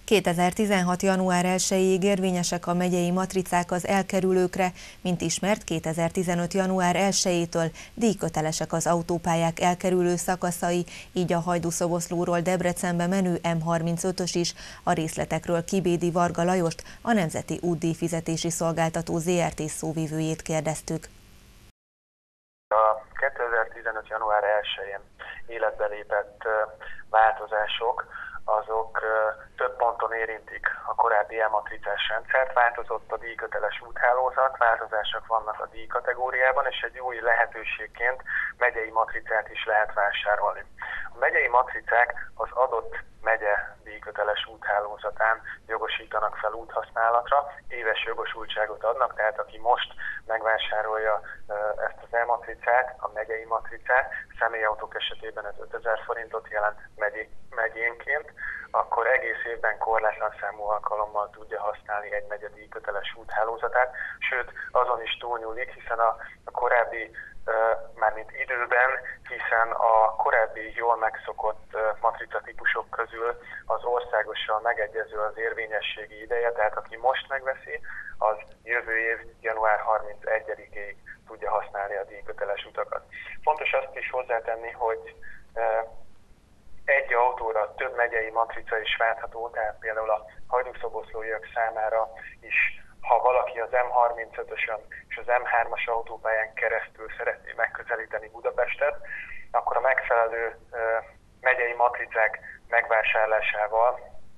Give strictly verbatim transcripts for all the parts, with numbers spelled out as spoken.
kétezer-tizenhat. január elsejéig érvényesek a megyei matricák az elkerülőkre, mint ismert kétezer-tizenöt. január elsejétől díjkötelesek az autópályák elkerülő szakaszai, így a Hajdú-Szoboszlóról Debrecenbe menő M harmincötös is. A részletekről Kibédi Varga Lajost, a Nemzeti Útdíjfizetési Szolgáltató zé er té szóvivőjét kérdeztük. A kétezer-tizenöt. január elsején életbe lépett változások azok több ponton érintik a korábbi e-matricás rendszert. Változott a díjköteles úthálózat, változások vannak a díjkategóriában, és egy új lehetőségként megyei matricát is lehet vásárolni. A megyei matricák az adott megye díjköteles úthálózatán jogosítanak fel úthasználatra, éves jogosultságot adnak, tehát aki most megvásárolja ezt az e-matricát, a megyei matricát, személyautók esetében ez ötezer forintot jelent megyénként, akkor egész évben korlátlan számú alkalommal tudja használni egy megye díjköteles úthálózatát, sőt azon is túlnyúlik, hiszen a, a korábbi mármint időben, hiszen a korábbi jól megszokott matricatípusok közül az országossal megegyező az érvényességi ideje, tehát aki most megveszi, az jövő év január harmincegyedikéig tudja használni a díjköteles utakat. Fontos azt is hozzátenni, hogy egy autóra több megyei matrica is váltható, tehát például a hajdúszoboszlóiak számára is, ha valaki az M harmincötösön és az M hármas autópályán keresztül szeretné megközelíteni Budapestet, akkor a megfelelő megyei matricák megvásárlásával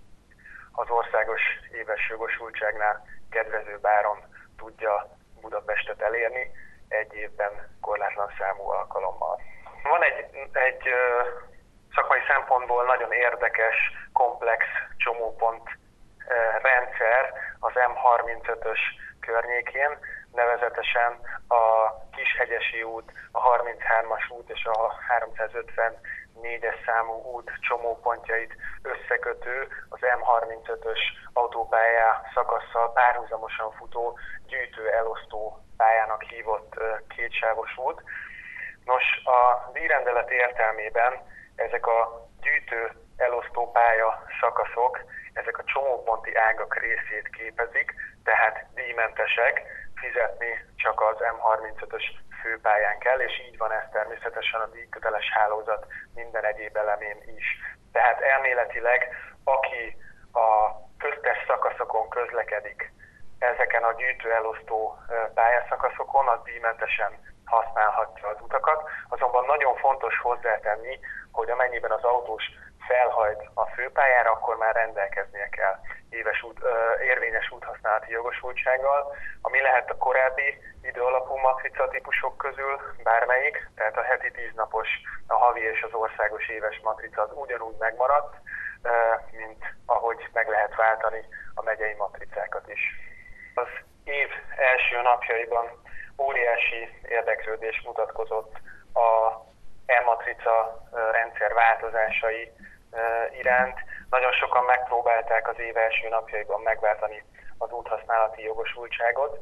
az országos éves jogosultságnál kedvezőbb áron tudja Budapestet elérni, egy évben korlátlan számú alkalommal. Van egy, egy szakmai szempontból nagyon érdekes, komplex csomópont rendszer az M harmincötös környékén, nevezetesen a Kishegyesi út, a harminchármas út és a háromszázötvennégyes számú út csomópontjait összekötő, az M harmincötös autópályá szakasszal párhuzamosan futó gyűjtő-elosztó pályának hívott kétsávos út. Nos, a díjrendelet értelmében ezek a gyűjtő-elosztó pálya szakaszok, ezek a csomóponti ágak részét képezik, tehát díjmentesek, fizetni csak az M harmincötös főpályán kell, és így van ez természetesen a díjköteles hálózat minden egyéb elemén is. Tehát elméletileg, aki a köztes szakaszokon közlekedik, ezeken a gyűjtő-elosztó pályaszakaszokon, az díjmentesen használhatja az utakat, azonban nagyon fontos hozzátenni, hogy amennyiben az autós felhajt a főpályára, akkor már rendelkeznie kell éves út, ö, érvényes úthasználati jogosultsággal, ami lehet a korábbi időalapú matrica típusok közül bármelyik, tehát a heti tíznapos, a havi és az országos éves matrica az ugyanúgy megmaradt, ö, mint ahogy meg lehet váltani a megyei matricákat is. Az év első napjaiban óriási érdeklődés mutatkozott a e-matrica rendszer változásai iránt. Nagyon sokan megpróbálták az év első napjaiban megváltani az úthasználati jogosultságot.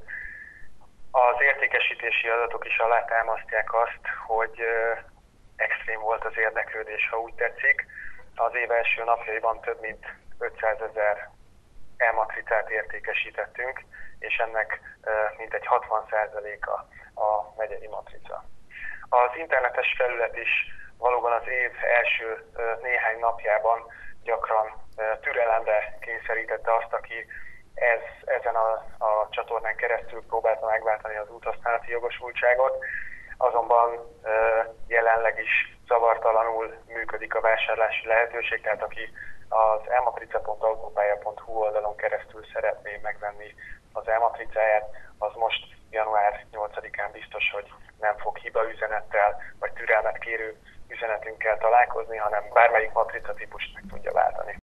Az értékesítési adatok is alátámasztják azt, hogy extrém volt az érdeklődés, ha úgy tetszik. Az év első napjaiban több mint ötszázezer e-matricát értékesítettünk, és ennek mintegy hatvan százaléka a megyei matrica. Az internetes felület is valóban az év első néhány napjában gyakran türelemre kényszerítette azt, aki ez, ezen a, a csatornán keresztül próbálta megváltani az úthasználati jogosultságot, azonban jelenleg is zavartalanul működik a vásárlási lehetőség, tehát aki az e-matrica pont autópálya pont hu oldalon keresztül szeretné megvenni az e-matricáját, az most január nyolcadikán biztos, hogy nem fog hibaüzenettel vagy türelmet kérő üzenetünkkel találkozni, hanem bármelyik matrica típust meg tudja váltani.